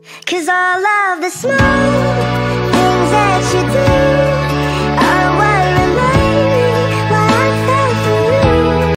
'Cause all of the small things that you do are what remind me what I felt for you.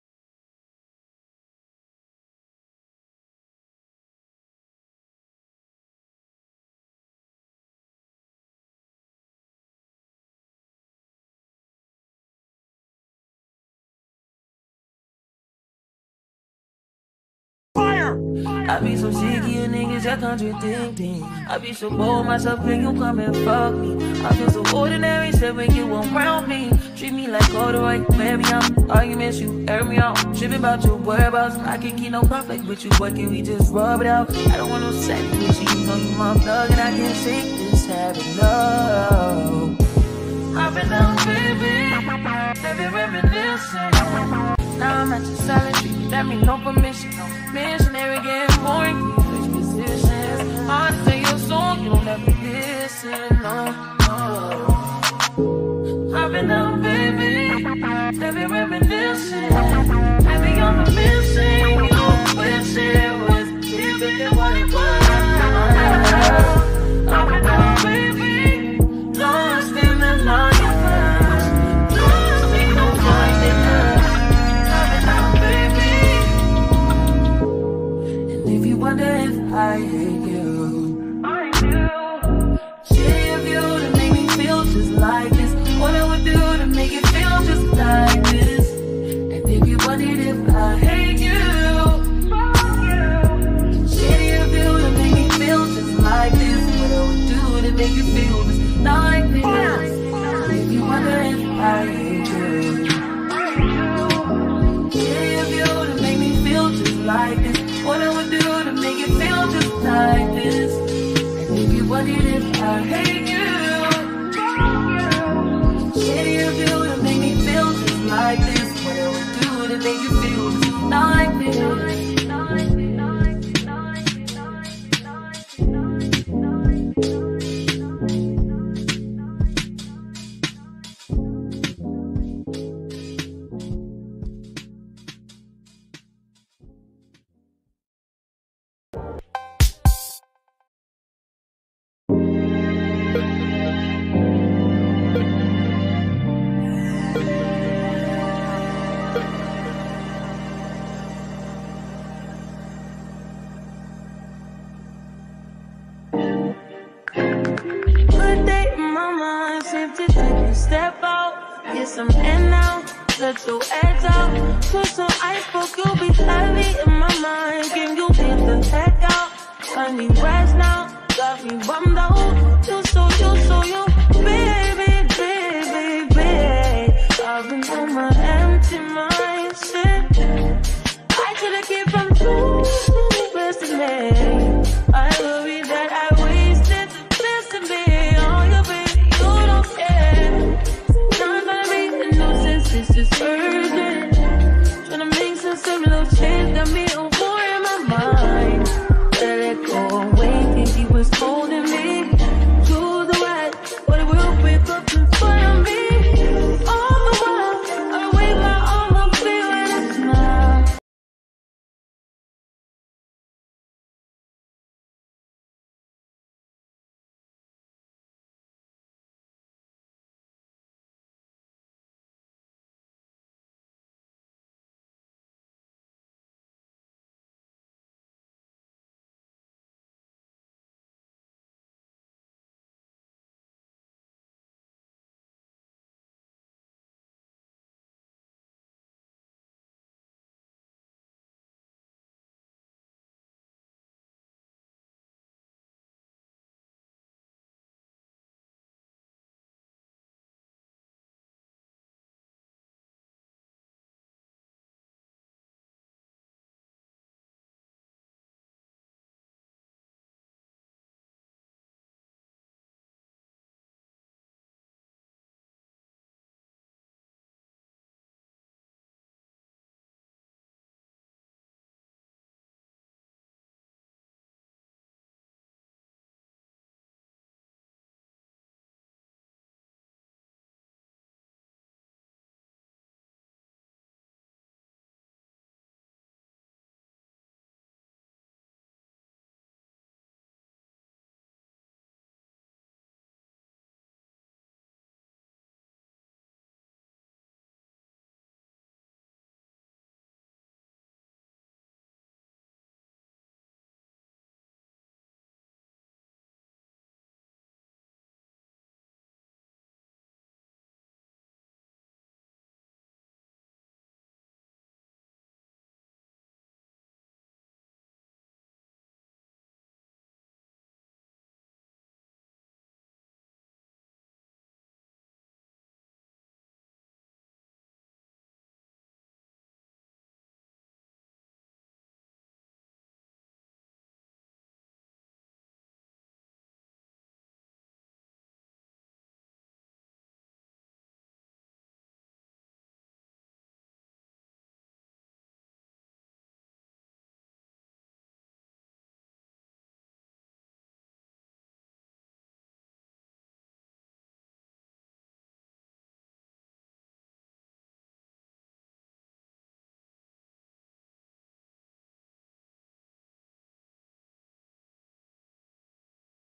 I be so sick of you niggas that contradicting. I be so bold myself when you come and fuck me. I feel so ordinary, said when you around me. Treat me like all the right, marry on arguments, you air me out. Tripping about your whereabouts, I can't keep no conflict with you. What can we just rub it out? I don't want no sex with you, you know you my thug and I can't shake this habit, no. I've been down, baby, reminiscing. Now I'm at your silent treatment, that mean no permission. Missionary getting boring, you switch positions. Hard to say your song, you don't ever listen, no. I've been down, baby, reminiscing. Baby, on the mission, you wish it was different than what it was. I've been down, baby, lost in the night. Wonder if I hate you. I do. Shitty of you to make me feel just like this. What I would do to make it feel just like this. And if you wondered if I hate you. Shitty of you to make me feel just like this. What I would do to make you feel just like this. If you wonder if I hate you. Shitty of you to make me feel just like this. What I would do to make it feel just like this. And if you wondered if I hate you. Shitty of you to make me feel just like this. What I would do to make you feel just like this. Step out, get some air now, let your edge out. Put some ice, but you'll be heavy in my mind. Can you get the heck out? I need rest now, got me bummed out. You, baby. I've been on my empty mind.